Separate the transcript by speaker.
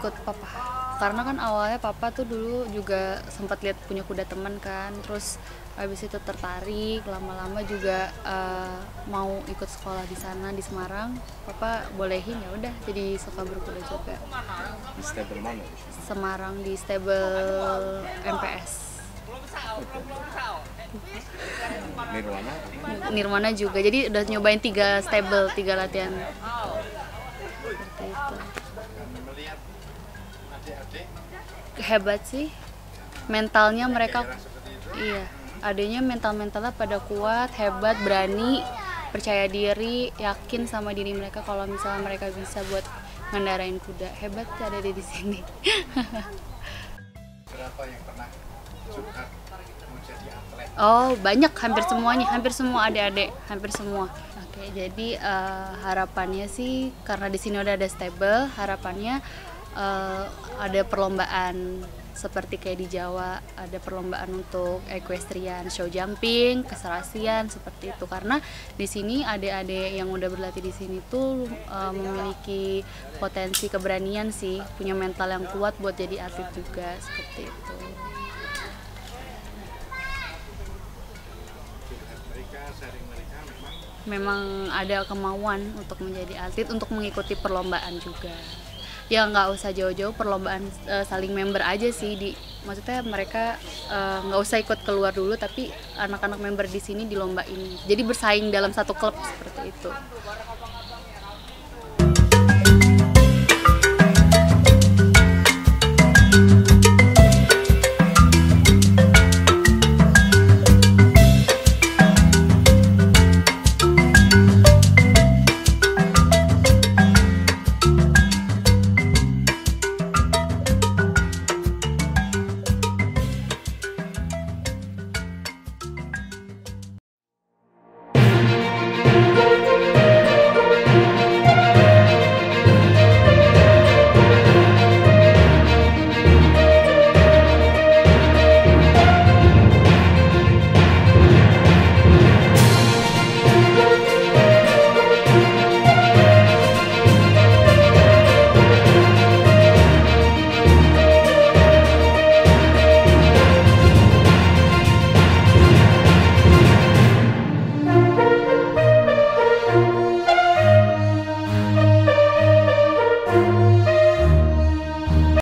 Speaker 1: ikut papa, karena kan awalnya papa tuh dulu juga sempat lihat punya kuda teman kan, terus habis itu tertarik, lama-lama juga mau ikut sekolah di sana di Semarang. Papa bolehin, ya udah jadi suka berkuda juga.
Speaker 2: Di stable mana?
Speaker 1: Semarang di stable MPS.
Speaker 2: Nirwana?
Speaker 1: Nirwana juga, jadi udah nyobain 3 stable, 3 latihan seperti itu. Hebat sih mentalnya mereka, iya, adanya mentalnya pada kuat, hebat, berani, percaya diri, yakin sama diri mereka kalau misalnya mereka bisa buat ngendarain kuda. Hebat ada di sini.
Speaker 2: Berapa yang pernah suka mau jadi atlet?
Speaker 1: Oh, banyak, hampir semua adik-adik, hampir semua. Oke, jadi harapannya sih karena di sini udah ada stable, harapannya ada perlombaan seperti kayak di Jawa, ada perlombaan untuk equestrian, show jumping, keserasian seperti itu. Karena di sini adik-adik yang udah berlatih di sini tuh memiliki potensi keberanian sih, punya mental yang kuat buat jadi atlet juga seperti itu. Memang ada kemauan untuk menjadi atlet, untuk mengikuti perlombaan juga. Ya nggak usah jauh-jauh, perlombaan saling member aja sih, maksudnya mereka nggak usah ikut keluar dulu, tapi anak-anak member di sini di lomba ini, jadi bersaing dalam satu klub seperti itu.